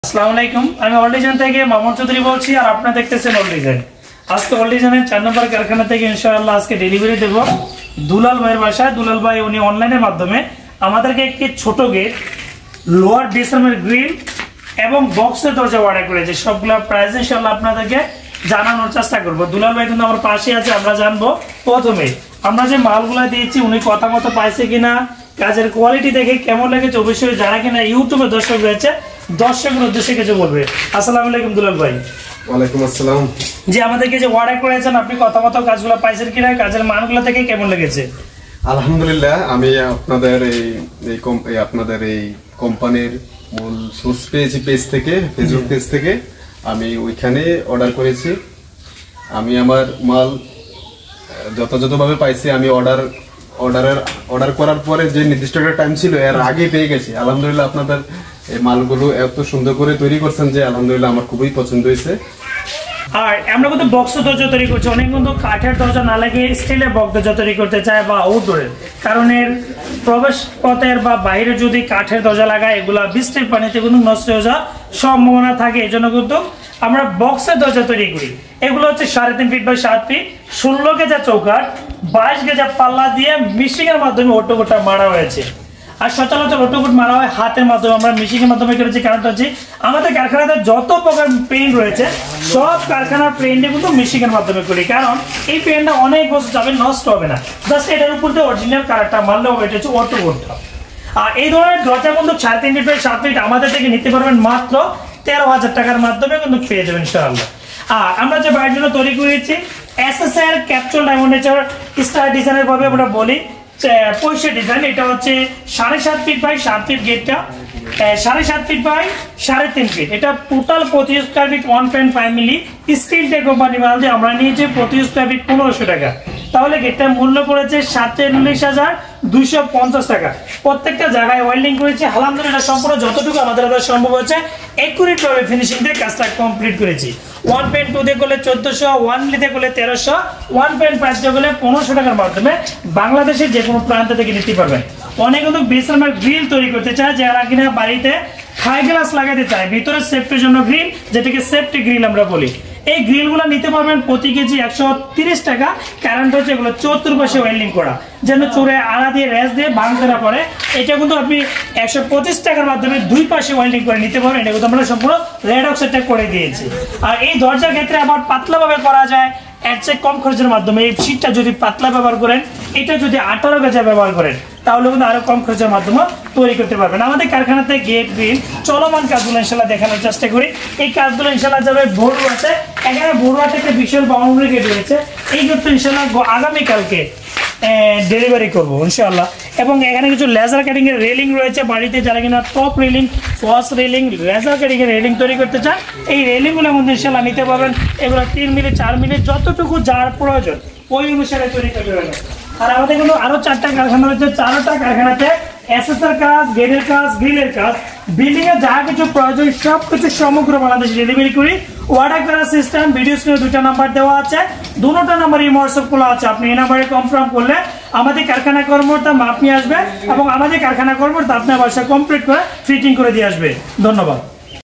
আসসালামু আলাইকুম, আমি অল ডিজাইন থেকে মামুন চৌধুরী বলছি আর আপনারা দেখতেছেন অল ডিজাইন। আজকে অল ডিজাইনের 4 নম্বর কারখানা থেকে ইনশাআল্লাহ আজকে ডেলিভারি দেব দুলাল ভাইয়ের বাসায়। দুলাল ভাই উনি অনলাইনের মাধ্যমে আমাদেরকে একটি ছোট গেট, লোয়ার ডিসেম্বর গ্রিল এবং বক্সের দরজা অর্ডার করেছে। সবগুলো প্রাইস ইনশাআল্লাহ আপনাদেরকে জানানোর চেষ্টা করব। দুলাল ভাই কিন্তু আমার পাশে আছে, আমরা জানবো। প্রথমে আমরা যে মালগুলো দিয়েছি উনি কথা মতো পাইছে কিনা, কাজের কোয়ালিটি দেখে কেমন লেগেছে, অবশ্যই যারা কিনা ইউটিউবে দর্শক রয়েছে দর্শকের উদ্দেশ্যে কিছু বলবে। আসসালামু আলাইকুম দুলাল ভাই। ওয়ালাইকুম আসসালাম। জি, আমাদেরকে যে অর্ডার করেছেন আপনি কথা মতো কাজগুলো পাইছেন কিনা, কাজের মানগুলো থেকে কেমন লেগেছে? আলহামদুলিল্লাহ, আমি আপনাদের এই কোম্পানির মূল সোর্স পেয়েছি পেজ থেকে, ফেসবুক পেজ থেকে। আমি ওইখানে অর্ডার করেছি। আমি আমার মাল যথাযথভাবে পাইছি। আমি অর্ডার করার পরে যে নির্দিষ্ট একটা টাইম ছিল এর আগে পেয়ে গেছি। আলহামদুলিল্লাহ, আপনাদের এই মালগুলো এত সুন্দর করে তৈরি করছেন যে আলহামদুলিল্লাহ আমার খুবই পছন্দ হয়েছে। আর আমরা কিন্তু বক্সের দরজা তৈরি করছি, অনেক কিন্তু কাঠের দরজা না লাগে স্টিলের বক্স দরজা তৈরি করতে চায় বা আউটডোরের, কারণ এর প্রবেশ পথের বা বাইরে যদি কাঠের দরজা লাগায় এগুলা বৃষ্টির পানিতে কিন্তু নষ্ট হয়ে যাওয়ার সম্ভাবনা থাকে। এই জন্য কিন্তু আমরা বক্সের দরজা তৈরি করি। এগুলো হচ্ছে 3.5 ফিট বাই 7 ফিট, 16 গেজা চৌকাঠ, 22 গেজা পাল্লা দিয়ে মিশিংয়ের মাধ্যমে ওটোকোটটা মারা হয়েছে। আর সচরাচর ওটোকোট মারা হয় হাতের মাধ্যমে, আমরা মেশিনের মাধ্যমে করেছি। কারণটা হচ্ছে আমাদের কারখানাতে যত প্রকার পেইন্ট রয়েছে সব কারখানার পেইন্টে কিন্তু মেশিনের মাধ্যমে করি, কারণ এই পেইন্টটা অনেক বছর যাবে, নষ্ট হবে না। জাস্ট এটার উপর দিয়ে অরিজিনাল কালারটা মারলে হবে, এটা হচ্ছে ওটোকোটটা। আর এই ধরনের দরজা কিন্তু 3.5 ফিট বাই 7 ফিট আমাদের থেকে নিতে পারবেন মাত্র 13,000 টাকার মাধ্যমে কিন্তু পেয়ে যাবেন ইনশাআল্লাহ। আর আমরা যে বাড়ির জন্য তৈরি করেছি এসএসআর ক্যাপসুল ডায়মন্ড স্টার ডিজাইনের ভাবে আমরা বলি পয়সা ডিজাইন। এটা হচ্ছে 7.5 ফিট বাই 7 ফিট গেটটা, 7.5 ফিট বাই 3.5 ফিট। এটা total 25 square feet 1.5 milli steel tech company মাল দিয়ে আমরা নিয়েছি 25 স্কয়ার ফিট 1500 টাকা। তাহলে গেটটার মূল্য পড়েছে 47,250 টাকা। প্রত্যেকটা জায়গায় ওয়েল্ডিং করেছি আলহামদুলিল্লাহ। সম্পূর্ণ যতটুকু আমাদের সম্ভব হচ্ছে একুরেট ভাবে ফিনিশিং দিয়ে কাজটা কমপ্লিট করেছি। 1.2 দিয়ে করলে 1400, 1 দিয়ে করলে 1300, 1.5 দিয়ে করলে 1500 টাকার মাধ্যমে বাংলাদেশের যে কোনো প্রান্ত থেকে নিতে পারবেন। অনেক কিন্তু বিসমার্ক গ্রিল তৈরি করতে চায়, যারা কিনা বাড়িতে হাই গ্লাস লাগাতে চায় ভিতরে সেফটির জন্য গ্রিল, যেটাকে সেফটি গ্রিল আমরা বলি। এই গ্রিলগুলো নিতে পারবেন প্রতি কেজি 130 টাকা। কারেন্ট হচ্ছে এগুলো চতুর্পাশে ওয়েল্ডিং করা, যেন চুরে আড়া দিয়ে রেস দিয়ে ভাঙতে না পারে। এটা কিন্তু আপনি 125 টাকার মাধ্যমে দুই পাশে ওয়েল্ডিং করে নিতে পারবেন। এটা কিন্তু আমরা সম্পূর্ণ রেড অক্সাইডটা করে দিয়েছি। আর এই দরজার ক্ষেত্রে আবার পাতলাভাবে করা যায় এর চেয়ে কম খরচের মাধ্যমে। এই শীটটা যদি পাতলা ব্যবহার করেন, এটা যদি 18 গেজা ব্যবহার করেন, তাহলে কিন্তু আরো কম খরচের মাধ্যমে তৈরি করতে পারবেন। আমাদের কারখানাতে গেট গ্রিল চলমান কাজগুলো ইনশাল্লাহ দেখানোর চেষ্টা করি। এই কাজগুলো ইনশাল্লাহ যাবে বড়ুয়া আছে, এখানে বড়ুয়াতে একটা বিশাল বাউন্ডারি গেট রয়েছে। এই গেটটা ইনশাল্লাহ আগামীকালকে ডেলিভারি করবো ইনশাআল্লাহ। এবং এখানে কিছু লেজার কাটিং এর রেলিং রয়েছে। বাড়িতে যারা কিনা top railing, false railing, laser cutting এর রেলিং তৈরি করতে চান, এই রেলিংগুলোর মধ্যে ইনশাআল্লাহ নিতে পারবেন। এগুলো 3 মিলি 4 মিলি যতটুকু যার প্রয়োজন ওই অনুসারে তৈরি করতে পারবেন। আর আমাদের কিন্তু আরো 4টা কারখানা রয়েছে। 4টা কারখানাতে এসএসআর কাজ, গেটের কাজ, গ্রিলের কাজ, বিল্ডিং এর যা কিছু প্রয়োজন সব কিছু সমগ্র বাংলাদেশে ডেলিভারি করি। অর্ডার করার সিস্টেম ভিডিও স্ক্রিনে 2টা নাম্বার দেওয়া আছে, দুটো নাম্বারই হোয়াটসঅ্যাপ খোলা আছে। আপনি এই নাম্বারে কনফার্ম করলে আমাদের কারখানা কর্মকর্তা মাপ নিয়ে আসবে এবং আমাদের কারখানা কর্মকর্তা আপনার বাসা কমপ্লিট করে ফিটিং করে দিয়ে আসবে। ধন্যবাদ।